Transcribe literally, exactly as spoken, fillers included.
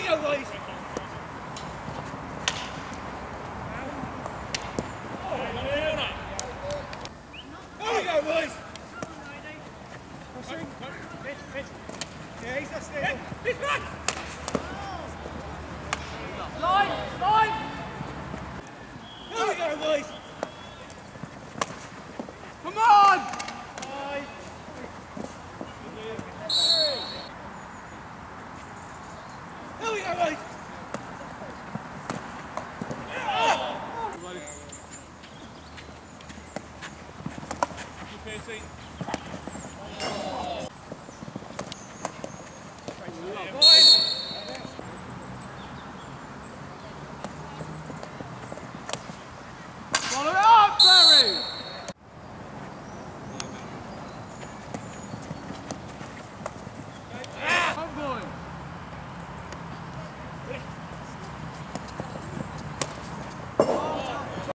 we go, boys. Here we go, boys. Yeah, he's not staying. This one. Line, line. Here we go, boys. Come on. Here we go, boys.